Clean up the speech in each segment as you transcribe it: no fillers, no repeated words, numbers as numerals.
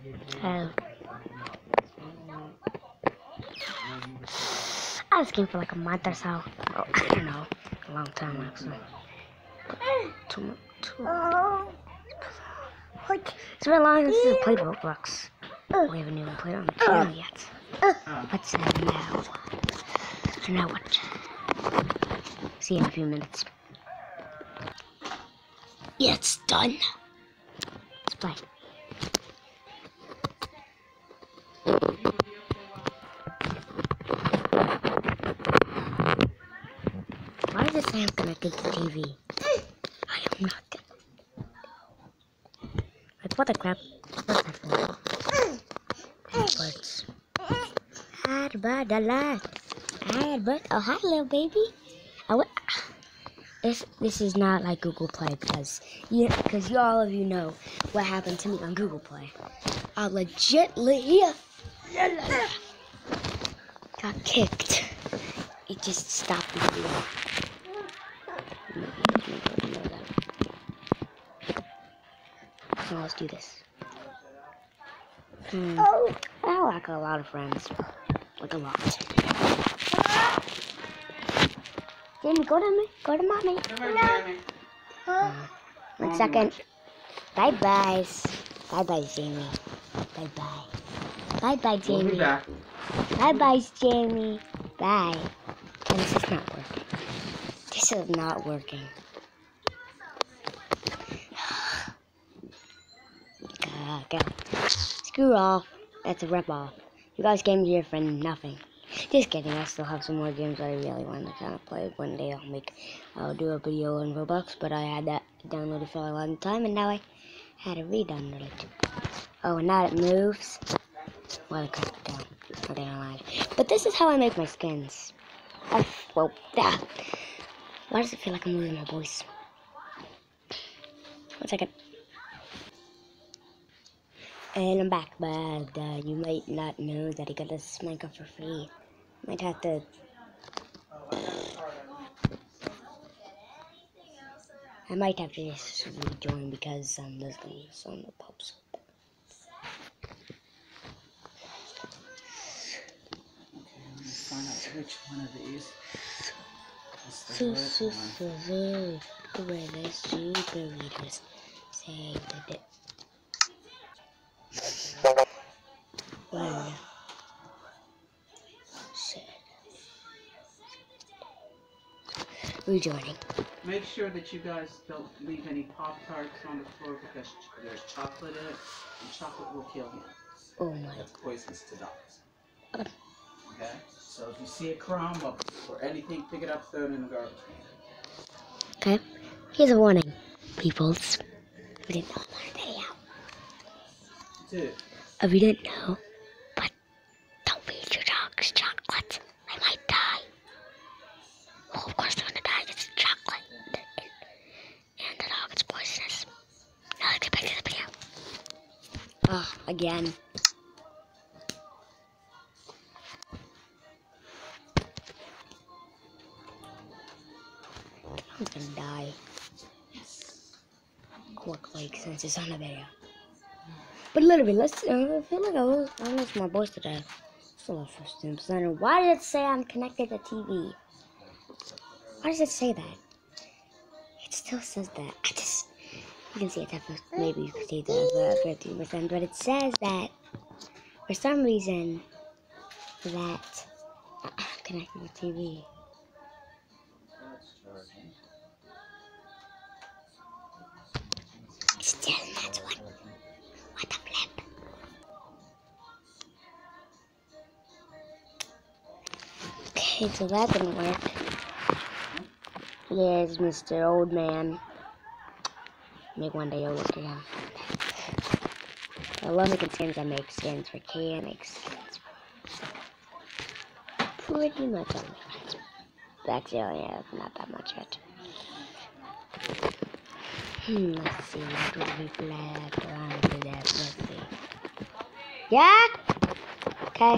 I was game for like a month or so. Oh, I don't know. A long time actually. Two. It's been long since I played Roblox. We haven't even played on the channel yet. What's that now? So now what? See you in a few minutes. Yeah, it's done. Let's play. Why does it say I'm connected to TV? I am not. Like, what the crap? What's that for? Birds. But a lot. Oh, hi, little baby. This is not like Google Play because all of you know what happened to me on Google Play. I legitly got kicked. It just stopped me. So let's do this. I like a lot of friends. Like a lot. Jamie, go to me. Go to mommy. One second. Bye bye. Bye bye, Jamie. Bye bye. Bye bye, Jamie. We'll be back. Bye bye, Jamie. Bye. Oh, this is not working. This is not working. Okay. Screw off. That's a rip off. You guys came here for nothing. Just kidding, I still have some more games that I really want to kind of play. One day I'll do a video on Roblox, but I had that downloaded for a long time, and now I had to re-download it. Oh, and now it moves. Well, I cut it down. Okay, I lied. But this is how I make my skins. Whoa. Why does it feel like I'm losing my voice? 1 second. And I'm back, but you might not know that I got this Minecraft for free. Might have to... I might have to just rejoin because there's gonna be some that pops up. Okay, I'm gonna find out which one of these is the Super readers. Say the bit. Rejoining. Make sure that you guys don't leave any Pop-Tarts on the floor because there's chocolate in it, and chocolate will kill you. Oh my. It's poisonous to dogs. Okay? So if you see a crumb or anything, pick it up, throw it in the garbage can. Okay. Here's a warning, peoples. We didn't know my video. Dude. If you didn't know, but don't feed your dogs chocolate. They might die. Well, of course they're gonna die. It's chocolate. And the dog is poisonous. Now let's get back to the video. Again. I'm gonna die. Quickly, since it's on the video. But literally, I feel like I lost my voice today. Still lost 15%. Why did it say I'm connected to TV? Why does it say that? It still says that. You can see it's at first, maybe you can see that 15%, but it says that for some reason that I'm connected to TV. Still not one. What a flip. Okay, so that didn't work. Here's Mr. Old Man. Maybe one day you'll look again. I love making skins. I make skins for Kay. I make skins for pretty much all my friends. Actually, I have not that much yet. Let's see. What would we flag around to that? Let's see. Yeah? Okay.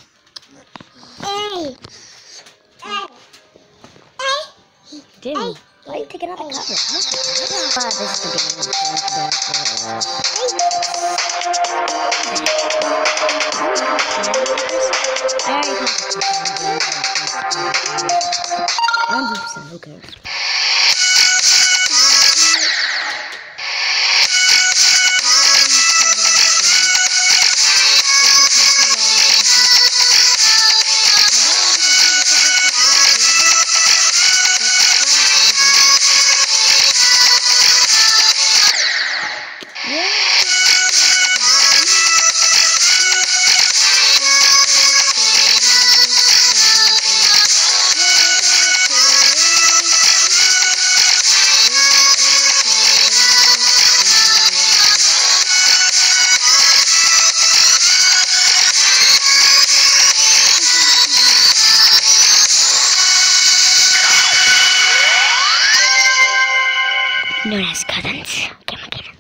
Hey! Hey! Hey! Jimmy. Why are you taking out the cover? This is the game. Who cares? Known as cousins. Okay, my cousins.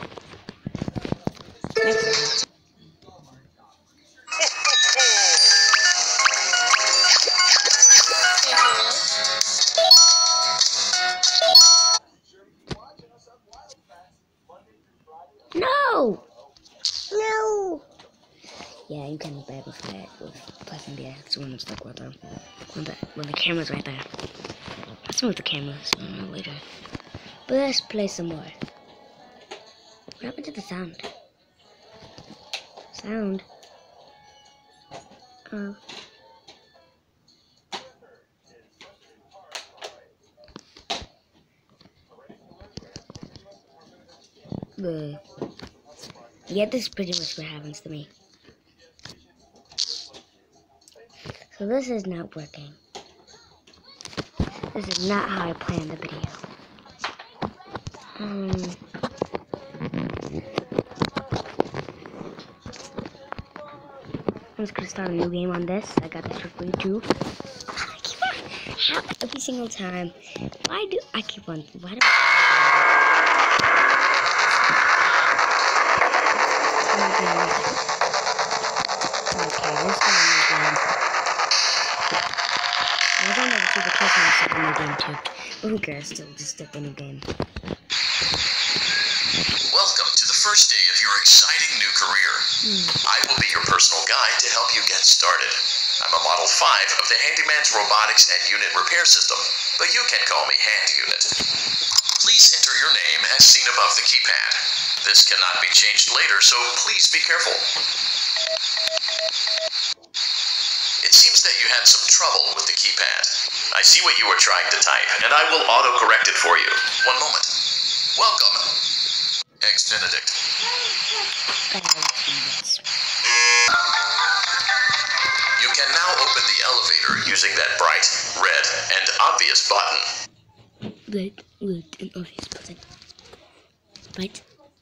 No! No! Yeah, you can battle fight with pressing the X when it's like when the camera's right there. Let's move the camera so I know later. But let's play some more. What happened to the sound? Sound? Oh. Yeah, this is pretty much what happens to me. So this is not working. This is not how I planned the video. I'm just gonna start a new game on this. I got this for free too. Every single time. Why do I keep on? Why do okay, this one new game. I don't know if you can trust myself in the game too. But who cares? Still, just stick the new game. Welcome to the first day of your exciting new career. I will be your personal guide to help you get started. I'm a Model 5 of the Handyman's Robotics and Unit Repair System, but you can call me Hand Unit. Please enter your name as seen above the keypad. This cannot be changed later, so please be careful. It seems that you had some trouble with the keypad. I see what you were trying to type, and I will auto-correct it for you. One moment. Welcome, Eggs Benedict. You can now open the elevator using that bright, red, and obvious button. Red and obvious button. Right?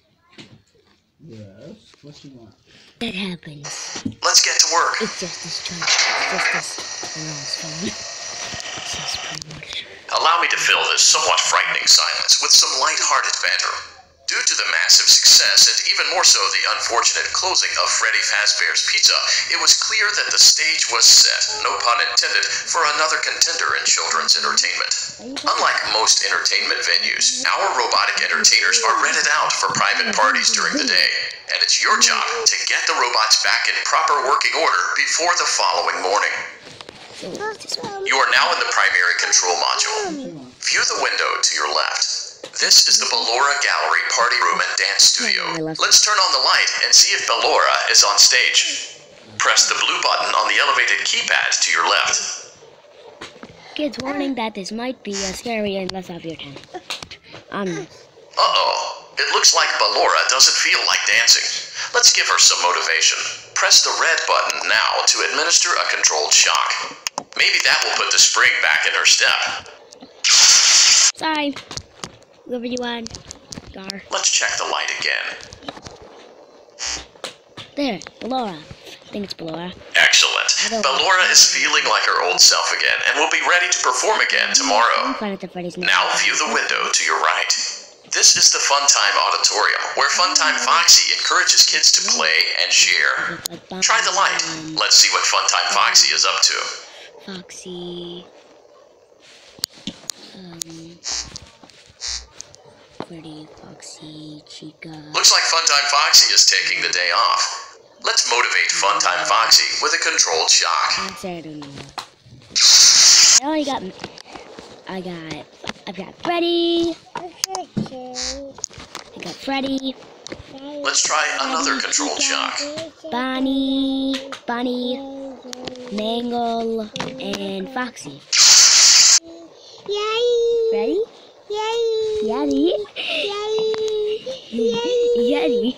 Yes. What you want? That happens. Let's get to work. It's just this charge. It's just this. It's just pretty much. Allow me to fill this somewhat frightening silence with some light-hearted banter. Due to the massive success, and even more so the unfortunate closing of Freddy Fazbear's Pizza, it was clear that the stage was set, no pun intended, for another contender in children's entertainment. Unlike most entertainment venues, our robotic entertainers are rented out for private parties during the day, and it's your job to get the robots back in proper working order before the following morning. You are now in the primary control module. View the window to your left. This is the Ballora Gallery Party Room and Dance Studio. Let's turn on the light and see if Ballora is on stage. Press the blue button on the elevated keypad to your left. Kids, warning that this might be scary and less of your time. Uh-oh. It looks like Ballora doesn't feel like dancing. Let's give her some motivation. Press the red button now to administer a controlled shock. Maybe that will put the spring back in her step. Sorry. Whoever you want. Gar. Let's check the light again. There, Ballora. I think it's Ballora. Excellent. Ballora is feeling like her old self again and will be ready to perform again tomorrow. Now view the window to your right. This is the Funtime Auditorium, where Funtime Foxy encourages kids to play and share. Try the light. Let's see what Funtime Foxy is up to. Foxy. Freddy, Foxy, Chica. Looks like Funtime Foxy is taking the day off. Let's motivate Funtime Foxy with a controlled shock. I don't know. I've got Freddy. I got Freddy. Let's try another controlled shock. Bonnie, Mangle, and Foxy. Ready? Yeti. Yeti.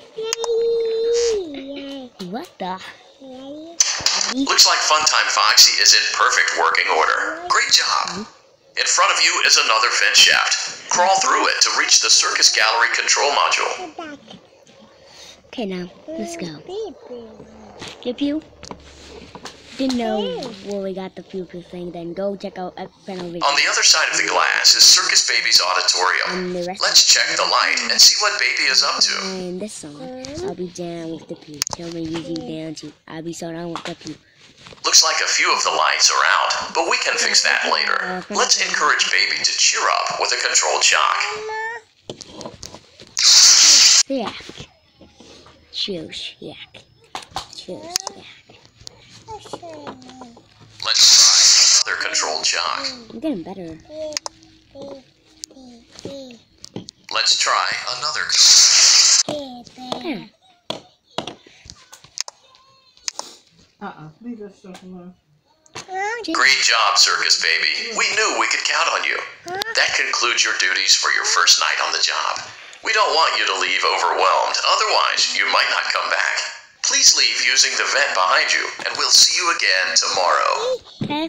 What the? Looks like Funtime Foxy is in perfect working order. Great job. In front of you is another vent shaft. Crawl through it to reach the Circus Gallery control module. Okay, now, let's go. Pew Pew? Didn't know where we got the Pew Pew thing, then go check out Final Video. On the other side of the glass is Circus Baby's auditorium. Let's check the light and see what Baby is up to. And this song, I'll be down with the Pew. Tell me you down too. I'll be so down with the Pew. Looks like a few of the lights are out, but we can fix that later. Let's encourage Baby to cheer up with a controlled shock. Yak. Choose yak. Choose yak. Let's try another controlled shock. I'm getting better. Let's try another. There. Leave that stuff alone. Great job, Circus Baby. We knew we could count on you. That concludes your duties for your first night on the job. We don't want you to leave overwhelmed, otherwise you might not come back. Please leave using the vent behind you, and we'll see you again tomorrow. Okay.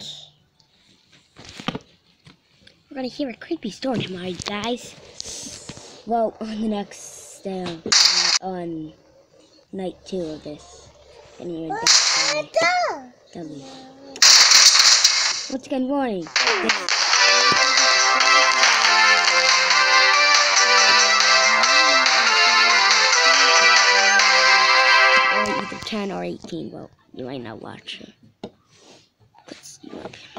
We're gonna hear a creepy story tomorrow, guys. Well, on the next day on night 2 of this. And you're W. Once again, warning. Either 10 or 18, well, you might not watch it. Let's see up here.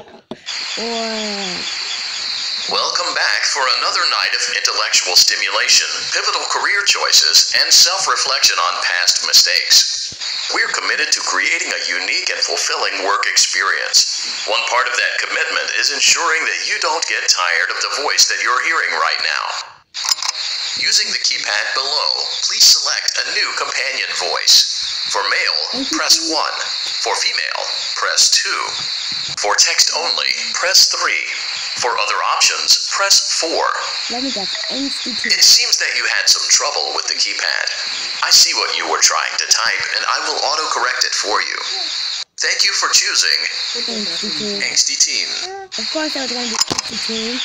Welcome back for another night of intellectual stimulation, pivotal career choices, and self-reflection on past mistakes. We're committed to creating a unique and fulfilling work experience. One part of that commitment is ensuring that you don't get tired of the voice that you're hearing right now. Using the keypad below, please select a new companion voice. For male, press 1. For female, press 2. For text only, press 3. For other options, press 4. Let me guess, It seems that you had some trouble with the keypad. I see what you were trying to type, and I will autocorrect it for you. Thank you for choosing Angsty Teen. Of course I was going to be Angsty Teen.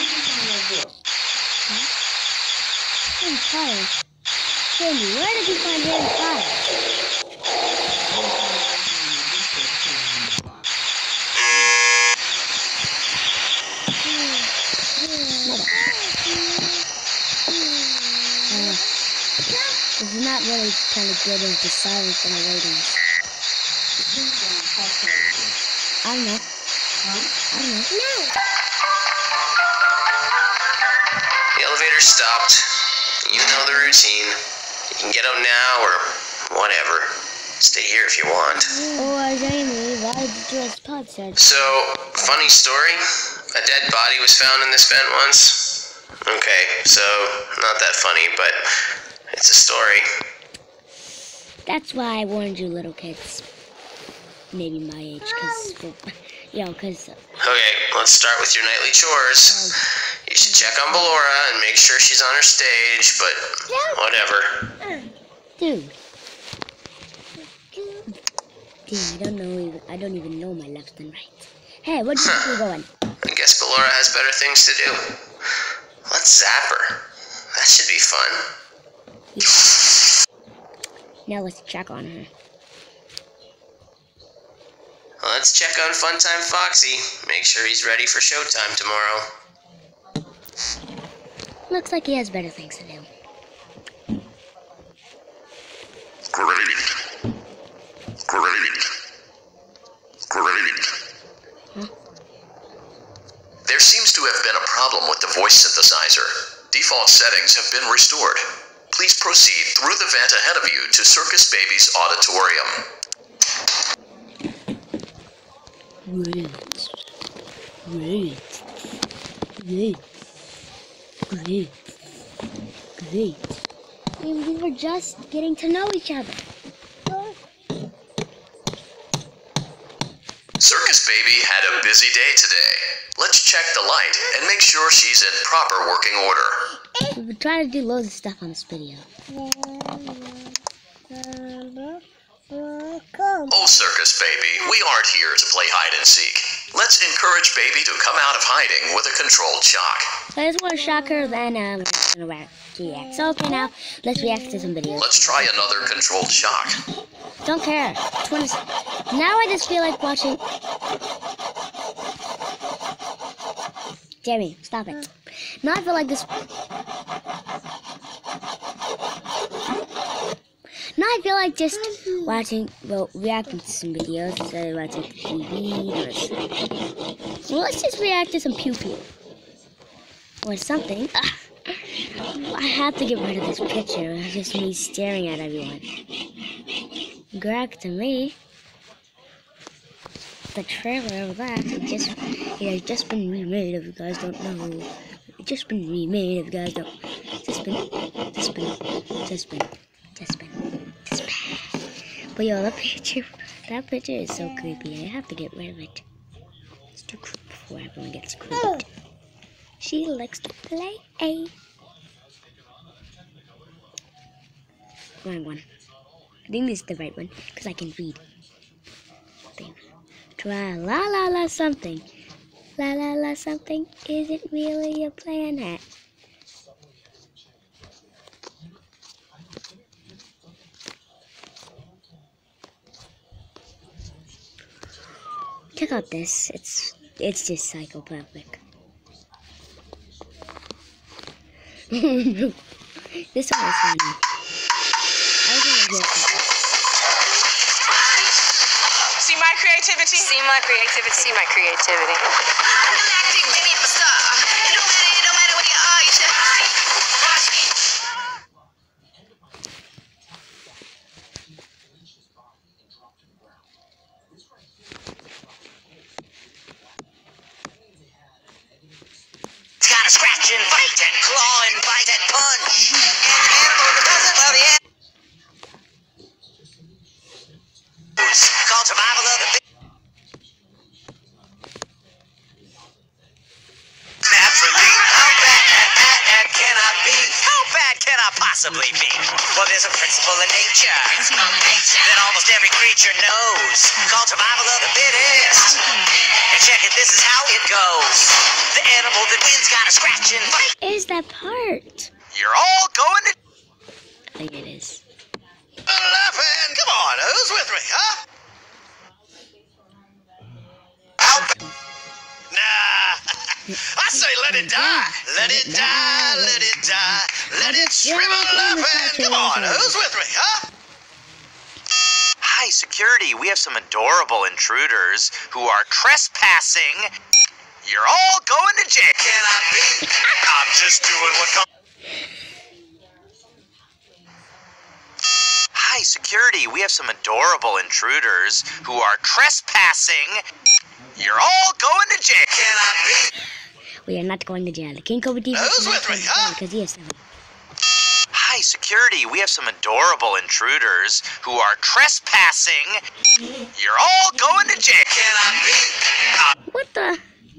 Harry Potter. Sandy, where did you find Harry Potter? This is not really kind of good as the silence and the ratings. I don't know. No. The elevator stopped. You know the routine. You can get out now or whatever. Stay here if you want. Or Jamie, why did you just pod search? So, funny story. A dead body was found in this vent once. Okay, so not that funny, but it's a story. That's why I warned you, little kids. Maybe my age, because, Okay, let's start with your nightly chores. You should check on Ballora and make sure she's on her stage, but whatever. Dude, I don't even know my left and right. Hey, where do you think we're going? I guess Ballora has better things to do. Let's zap her. That should be fun. Yeah. Now let's check on her. Let's check on Funtime Foxy. Make sure he's ready for showtime tomorrow. Looks like he has better things to do. Great. There seems to have been a problem with the voice synthesizer. Default settings have been restored. Please proceed through the vent ahead of you to Circus Baby's auditorium. Great. We were just getting to know each other. Circus Baby had a busy day today. Let's check the light and make sure she's in proper working order. We've been trying to do loads of stuff on this video. Oh, Circus Baby, we aren't here to play hide and seek. Let's encourage Baby to come out of hiding with a controlled shock. I just want to shock her, then we're gonna react. So okay, now let's react to some videos. Let's try another controlled shock. Don't care. Now I just feel like watching. Jeremy, stop it. Now I feel like this. Now I feel like just watching, well, reacting to some videos instead of watching TV. So let's just react to some Pew Pew. Or something. I have to get rid of this picture. It's just me staring at everyone. Greg to me. The trailer of that, it has just been remade if you guys don't know. It's just been remade if you guys don't. Just been. But yo, that picture is so creepy. I have to get rid of it. It's too creepy before everyone gets creeped. She likes to play. Wrong one. I think this is the right one because I can read. Try la la la something. La la la something. Is it really a planet? Check out this. It's just psychopathic. This one is funny. See my creativity? See my creativity. See my creativity. Galactic baby star. It don't matter where you are, you should It's got a scratch and bite and claw and bite and punch. An animal that doesn't love the called survival of the fittest. Naturally, how bad can I be? How bad can I possibly be? Well, there's a principle in nature that almost every creature knows, called survival of the fittest. And check it, this is how it goes. The animal that wins got a scratch and bite. Is that part? You're all going to... I think it is. Laughing. Come on, who's with me, huh? Nah. I say let it die. Let it die. Let it die. Let it shrivel up and come on, who's with me, huh? Hi, security. We have some adorable intruders who are trespassing. You're all going to jail. Can I be? I'm just doing what comes. Hi, security. We have some adorable intruders who are trespassing. You're all going to jail. Can I be? We are not going to jail. The King Cobra TV Who's with me, huh? Because he is 7. Hi, security. We have some adorable intruders who are trespassing. You're all going to jail. Can I be? What the?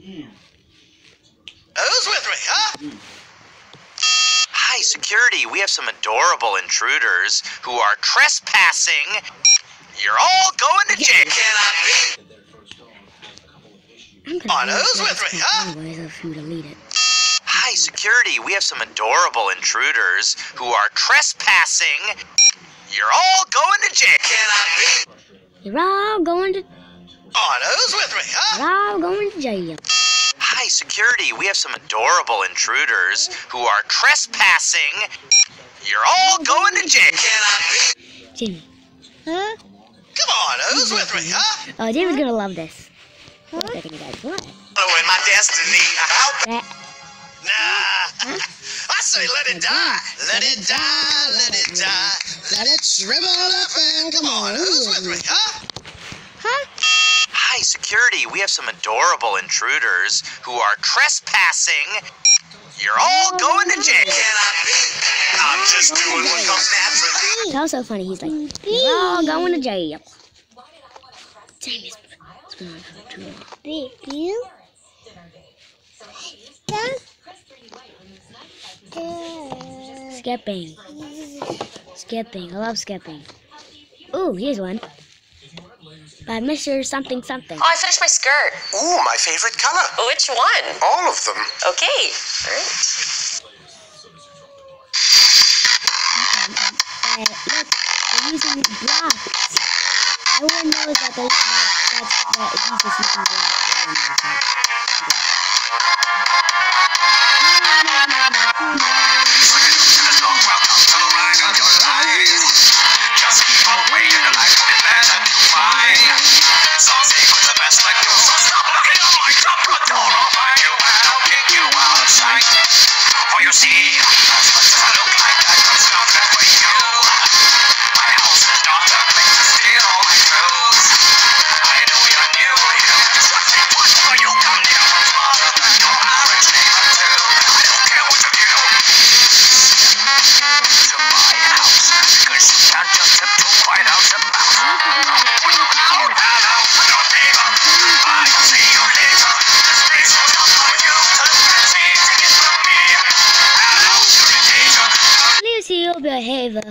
Who's with me, huh? Hi, security. We have some adorable intruders who are trespassing. You're all going to jail. Can I be? I'm gonna who's with me, huh? Anyways, if you delete it. Hi, security. We have some adorable intruders who are trespassing. You're all going to jail. Can I be? You're all going to. Who's with me, huh? You're all going to jail. Hi, security. We have some adorable intruders who are trespassing. You're all going to jail. Can I be? Jimmy. Huh? Come on, who's with me, huh? Oh, Jimmy's gonna love this. Guys, what? Following my destiny. That. Nah. I say say let it die. Let it die, let it die. Let it shrivel up and come on, who's with me, huh? Huh? Hi, security. We have some adorable intruders who are trespassing. You're all going to jail. I'm just doing what comes naturally. That was so funny. He's like, you're all going to jail. Damn it. What's going on for too long? Skipping. Skipping. I love skipping. Ooh, here's one. By Mr. Something Something. Oh, I finished my skirt. Ooh, my favorite color. Which one? All of them. Okay. All right. Look, they're using blocks. Everyone knows that he's just using blocks. Just keep on waiting, your life will be better to find. Saucy was the best like you, so stop looking on my top door. I'll find you and I'll kick you out of sight. For you see, as much as I look like that, that's not that for you. My house is not a place to steal all my clothes. I know you're new here, just what they want for you. Come near, smarter than your average neighbor too. I don't care what you do. To my house, because you can't just tiptoe right out the back. Hello, hello, neighbor. I see you later. This place was not for you. It's easy to get from me. Hello, irritator. Please, you behavior.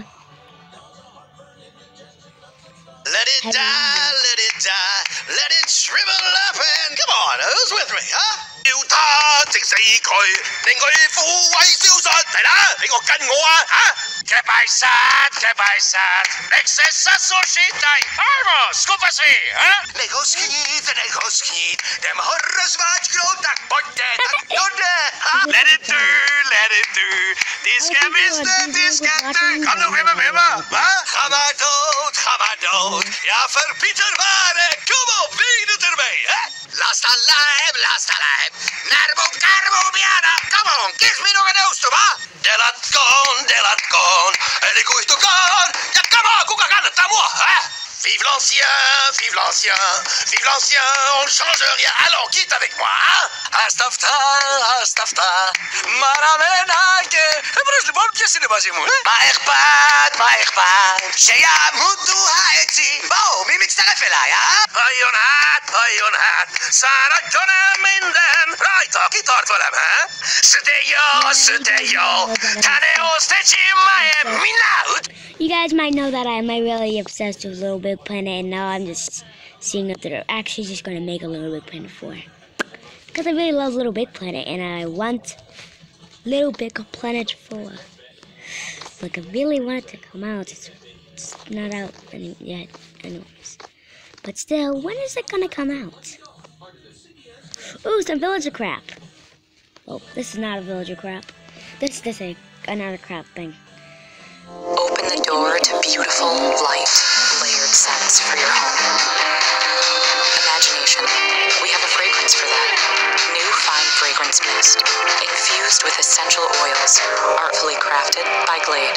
Let it die, let it die, let it shrivel up and come on, who's with me, huh? 要他整死佢，令佢腐壞消失，嚟啦！你個跟我啊，嚇！Que paisat, exceso suscitai, vamos, kom pas weer, hè? Negoskiet, dem horrors wat groot dat potje, dat dodde, ha? Let it do, diske kan nog even, hè? Ga maar dood, ja verbieter waren, kom op, wie doet ermee, hè? Last alive, narbo, biana, come on, give me nog een oost, va? Delat gone, elle est gauche de gone, y'a comment, Koukakan, t'as moi, hein? Vive l'ancien, on change rien, allons, quitte avec moi, hein? Astafta, maramenake, brus de bon pièce de base, moi, Maerpat, Shea Mutu Haeti, bon, mimix tarafela, hein? Hayonat, Sarah Jonah Minden, right, kitart velem, hein? Steyo, Taneo Stechima, Minaut. You guys might know that I'm really obsessed with Little Big Planet, and now I'm just seeing if they're actually just going to make a Little Big Planet 4. Because I really love Little Big Planet, and I want Little Big Planet 4. Like, I really want it to come out. It's not out yet, anyways. But still, when is it going to come out? Ooh, some villager crap. Oh, this is not a villager crap. This is another crap thing. Open the door to beautiful, light, layered scents for your home. Imagination. We have a fragrance for that. New fine fragrance mist, infused with essential oils, artfully crafted by Glade.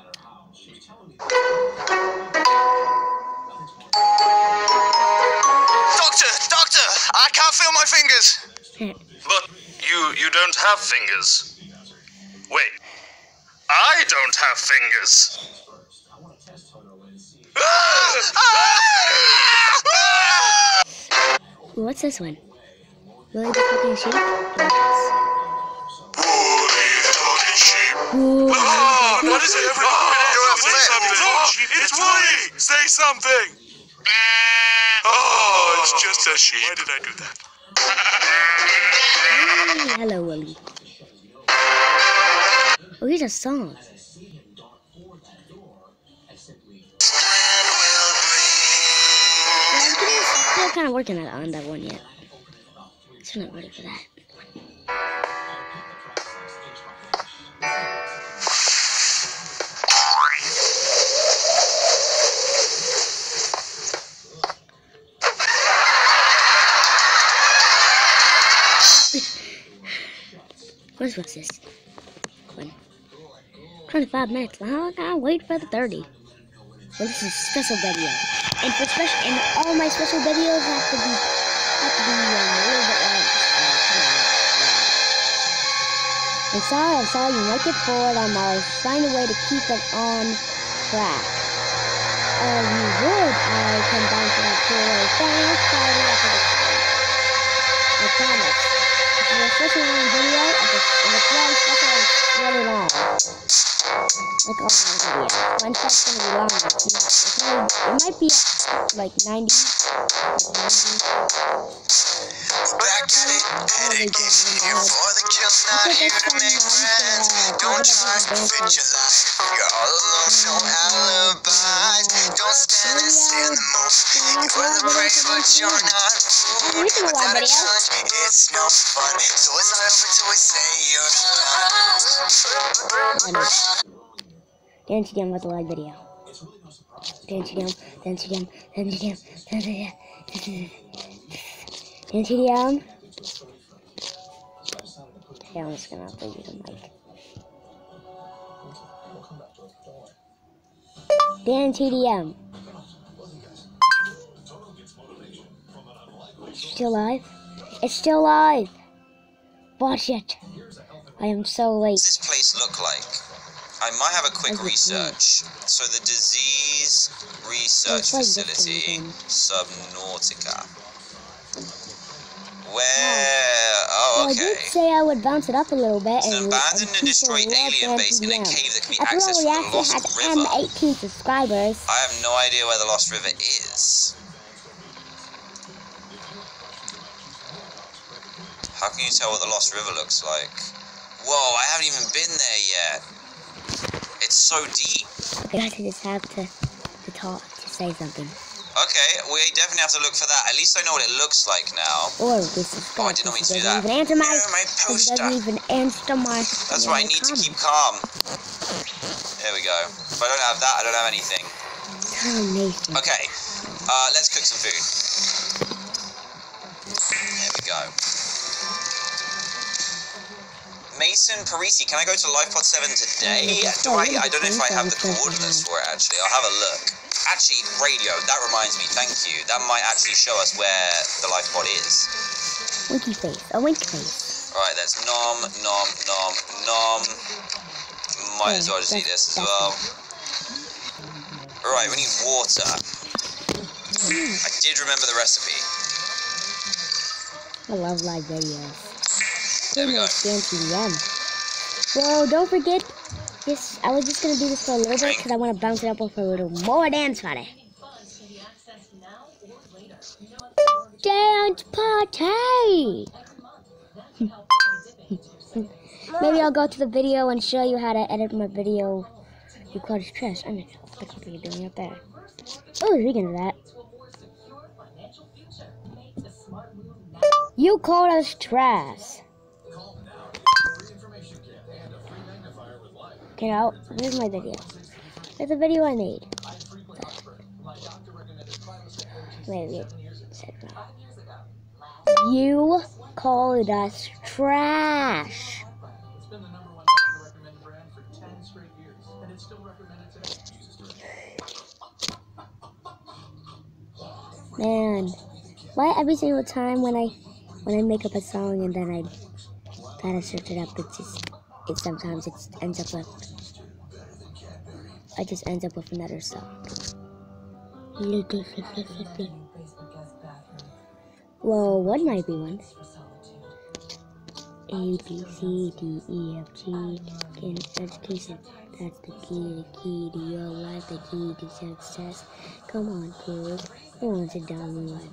Doctor, I can't feel my fingers. But you don't have fingers. Wait. I don't have fingers. Ooh, what's this one? Really the fucking sheep? Ooh. What is it? It's Woody! Say something! Oh, it's just a sheep. Why did I do that? Hello, Willie. Oh, here's a song. Yeah, I'm still kind of working on that one yet. Still not ready for that. What's this? One. 25 minutes. I'll wait for the 30. Well, this is a special video. And for special, and all my special videos have to be a little bit long. I'm sorry, you might get bored. I'm always find a way to keep it on track. You would, I can bounce it up to a fast party after the time. I promise. This is a special long video, and it's very special and it's really long. Like all my videos. One sec's gonna be long. It might be like 90. Back at it, headache is here for the kill, not here to make friends. Don't try to fit your life, you're all alone, no alibis. Don't stand and stay in the moment. You're the brave, but you're not rude. Without a challenge, it's no fun. So it's not over till we say you're done. Dance Jam was a live video. Dance Jam. Okay, I'm just gonna have to use the mic. Dan TDM. Still live? It's still live! Watch it! I am so late. What does this place look like? I might have a quick research. So the Disease Research Facility, Subnautica. Where? Oh, okay. Well, I did say I would bounce it up a little bit. It's an abandoned and destroyed alien base in a cave that can be accessed from the Lost River. I have 18 subscribers. I have no idea where the Lost River is. How can you tell what the Lost River looks like? Whoa, I haven't even been there yet. It's so deep. I just have to talk, to say something. Okay, we definitely have to look for that. At least I know what it looks like now. Or this Oh, I didn't mean to do that. Even answer my, my poster. doesn't even answer my. That's why I need to keep calm. There we go. If I don't have that, I don't have anything. Okay, let's cook some food. There we go. Mason Parisi, can I go to LifePod 7 today? I don't know if I have the coordinates for it, actually. I'll have a look. Actually, radio, that reminds me, thank you. That might actually show us where the LifePod is. Winky face, a wink face. Alright, that's nom. Might as well just eat this as well. Alright, we need water. I did remember the recipe. I love live videos. There we go. Well, don't forget this. I was just gonna do this for a little bit because I want to bounce it up with a little more dance party. Dance party. Maybe I'll go to the video and show you how to edit my video. You call it trash. I mean, what the fuck are you doing up there? Oh, speaking of that. You called us trash. Okay, now, here's my video. There's a video I made. Wait, you called us trash. Man, why every single time when I make up a song and then I try to search it up, sometimes it ends up with, I just ends up with another song. Well, what might be one? A, B, C, D, E, F, G, in education, that's the key to your life, the key to success. Come on, kids, who wants a diamond life?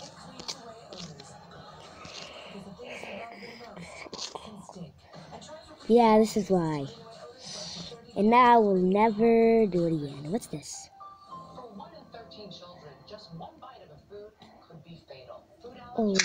Yeah, this is why. And now we'll never do it again. What's this? Oh,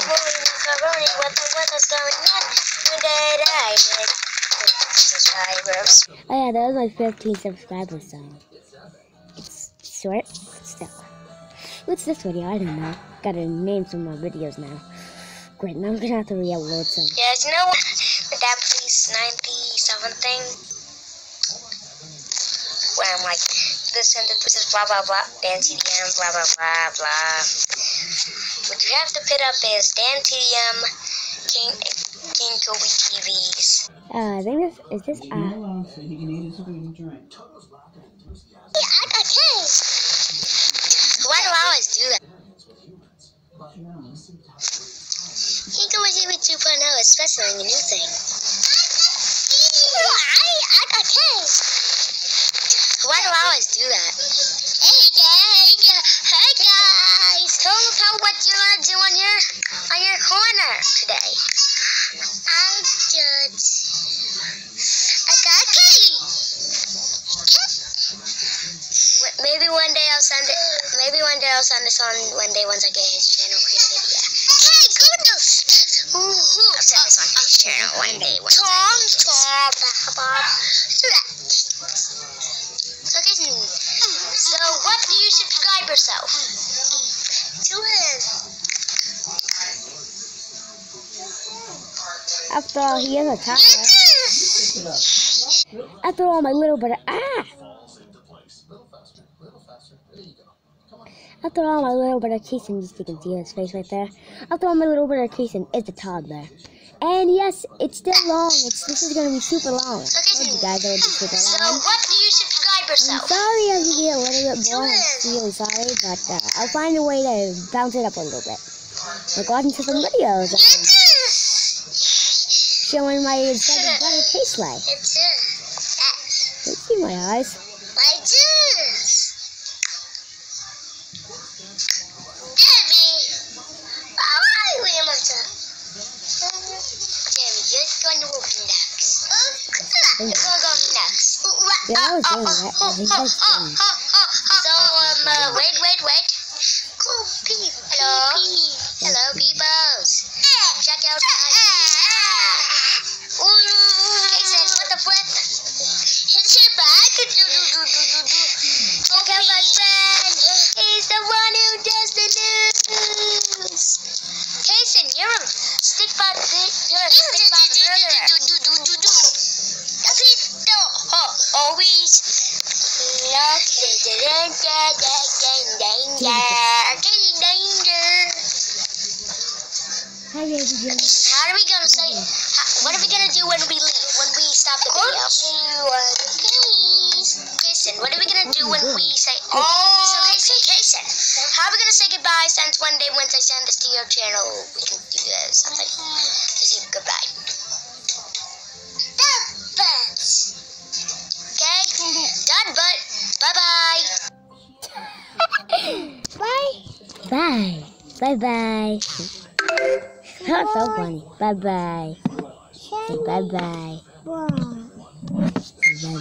yeah, that was my 15 subscribers song. It's short, still. What's this video? I don't know. Gotta name some more videos now. Great, now I'm gonna have to re-upload some. Yes, you know what? Would that please 90 something? where I'm like, this is blah blah blah, Dan TDM, blah blah blah blah. What you have to put up is Dan TDM, King Kobe TVs. I think this is this. So he can eat his food and drink. Yeah, I got kids. Why do I always do that? King Kobe TV 2.0 is special in the new thing. I got kids. Why do I always do that? Hey guys! Tell them about what you want to do on your corner today. I got a kitty. Maybe one day I'll send it. Maybe one day I'll send this on. One day once I get his channel created. Yeah. Hey, goodness! I'll send this on his channel one day. Okay, so what do you subscribe yourself? To him. After all, he is a tiger. After all, my little brother. After all, my little brother Keeson, just you can see his face right there. After all, my little brother Keeson is a toddler. And yes, it's still long. This is gonna be super long. I told you guys it would be super long. So what do you subscribe yourself? I'm sorry I'm gonna get a little bit boring. I'm really sorry, but I'll find a way to bounce it up a little bit. Like watching some videos. Showing my second brother taste like. You see my eyes. My juice. Yeah, I was doing that. I think that's funny. So, wait. Hello, peoples. Check out Jason, what the flip? His hip back. Check out my friend. He's the one who does the news. Jason, you're a stick bot always How are we gonna say? What are we gonna do when we leave? When we stop the video? Jason, what are we gonna do when we say? So Jason, how are we gonna say goodbye? Since one day once I send this to your channel, we can do something to say goodbye. Done, but bye-bye. Bye. Bye-bye. That's so funny. Bye-bye. Say bye-bye. Say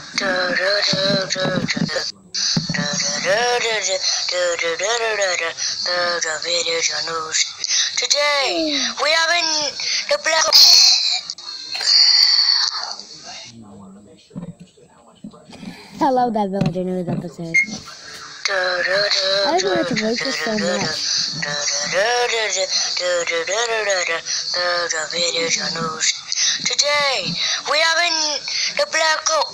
Today, we are in the black... Hello, that villager news episode. I just wanted to make this so much. Today, we are in the black hole.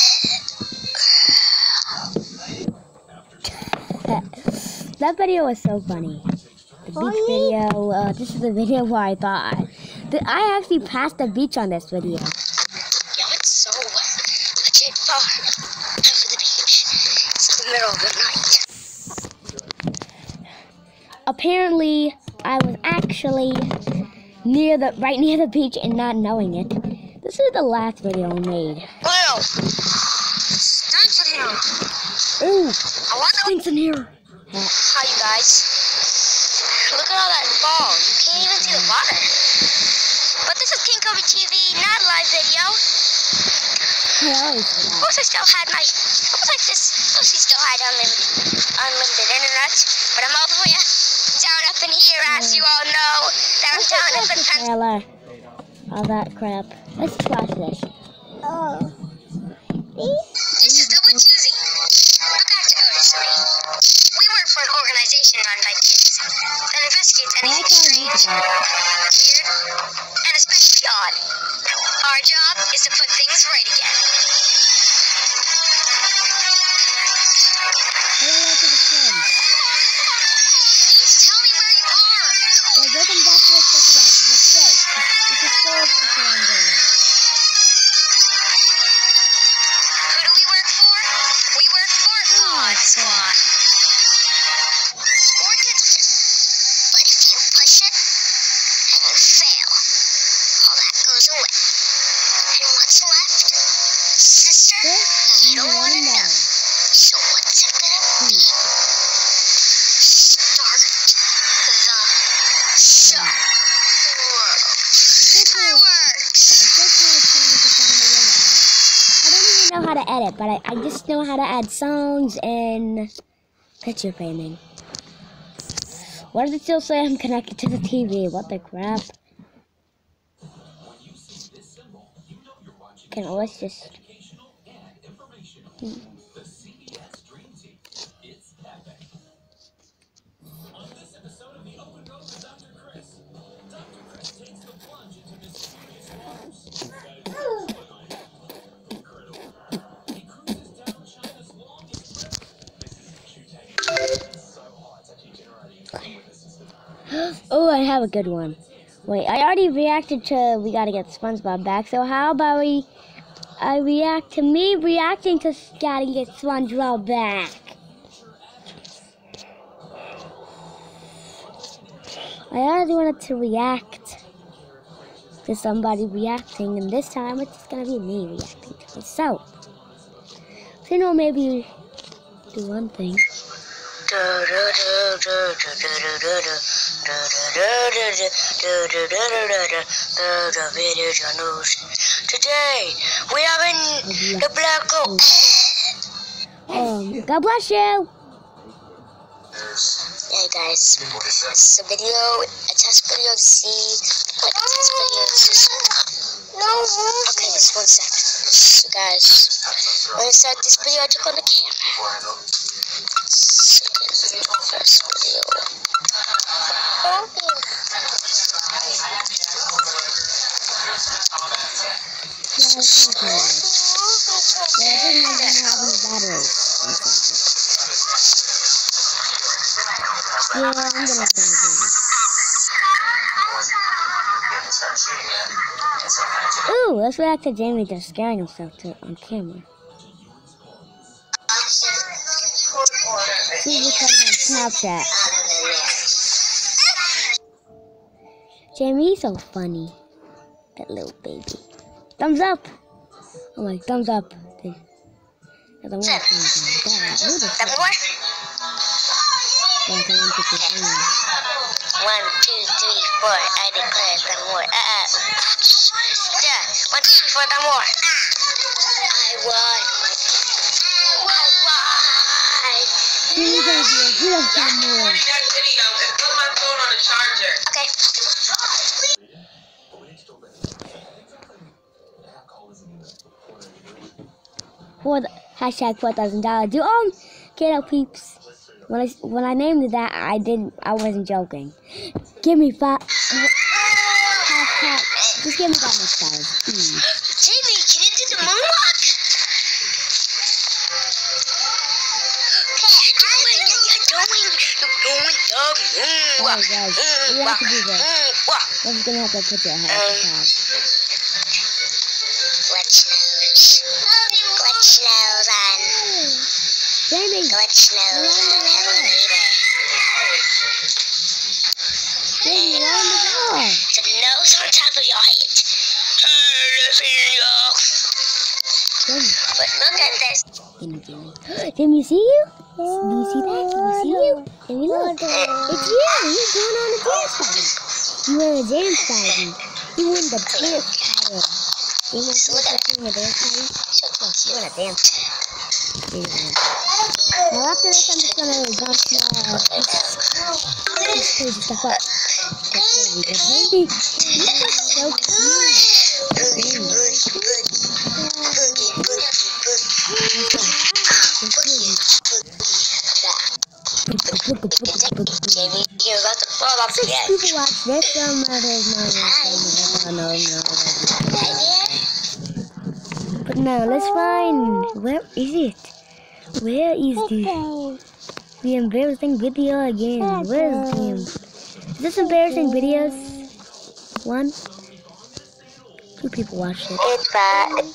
That video was so funny. The beach video, this is the video where I thought I actually passed the beach on this video. Yeah, it's so legit far over the beach. It's the middle of the night. Apparently, I was actually right near the beach and not knowing it. This is the last video I made. Well, stinks in here. Ooh, stinks in here. Hi, you guys. Look at all that ball. You can't even see the water. But this is King Kobe TV, not a live video. Of course I still had my... Lucy still had unlimited internet. But I'm all the way down up in here, as you all know. Downtown up in Pennsylvania. All that crap. Let's watch this. Oh. This is Double Choosy. I'm back to Otisly. We work for an organization run by kids that investigates anything strange, weird, and especially odd. Our job is to put things right again. know how to edit, but I just know how to add songs and picture framing. Why does it still say I'm connected to the TV? What the crap? Okay, now let's just... Oh, I have a good one. Wait, I already reacted to We Gotta Get SpongeBob Back, so how about I react to me reacting to Gotta Get SpongeBob Back. I already wanted to react to somebody reacting, and this time it's just gonna be me reacting to myself. So, you know, maybe do one thing. Today we are in the black hole. God bless you. Hey guys, this is a video, a test video to see, like a test video to okay, just 1 second. So guys, when I start this video, I took on the camera. First video. Yeah, I'm gonna do this. Ooh, let's react to Jamie just scaring himself on camera. He's recording on Snapchat. Jamie, he's so funny. That little baby. Thumbs up! Oh my, thumbs up. More? One, 2, 3, 4. I declare some more. Yeah. 1, 2, 3, 4. More. I won. He's gonna do some more. That video and put my phone on the charger. Okay. Hashtag $4,000. Do get out, peeps. When I named it that, I wasn't joking. Give me 5. Hashtag. Just give me that much, guys. Jamie, can you do the moonwalk? Alright, guys. We have to do this. I'm just gonna have to put your hashtag. Glitch nose on. Jamie! Glitch nose on elevator. Jamie, you're on the door! The nose on top of your head. But look at this. Jamie, see you? Do you see that? Do you see you? Jamie, look. It's you! You're going on a dance party. You were a dance party. You win the dance party. You want to look at you in a dance party? You want a dance party. Now after this, I'm just gonna go to this crazy stuff up. Baby, so Jamie, you're about to fall off the edge. people watch this, but no, let's find, where is it? Where is the embarrassing video again? Where is Is this embarrassing videos? 1? 2 people watched it. It's Friday.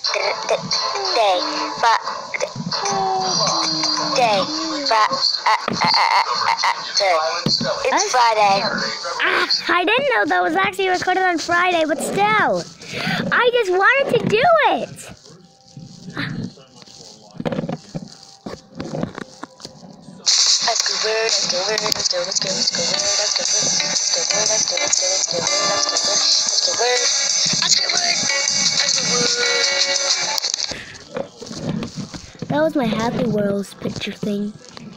It's Friday. I didn't know that was actually recorded on Friday, but still. I just wanted to do it. That was my Happy Wheels picture thing.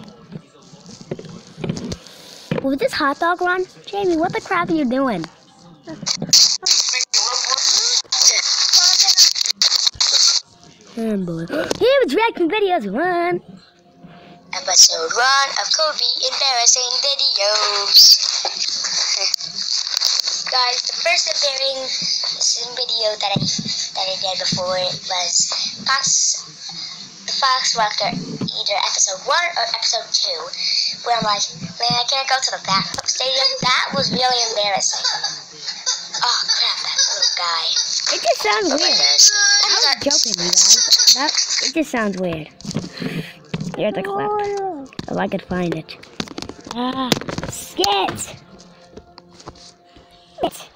Was this hot dog run? Jamie, what the crap are you doing? Here was reaction videos 1. Episode 1 of Kobe embarrassing videos. Guys, the first embarrassing video that I did before was the Fox Walker, either episode 1 or episode 2, where I'm like, man, I can't go to the backup stadium. That was really embarrassing. Oh crap, that little guy. It just sounds Oh my weird. gosh. Oh my I'm god. joking, you guys. It just sounds weird. Here's the clip. If I could find it. Skit!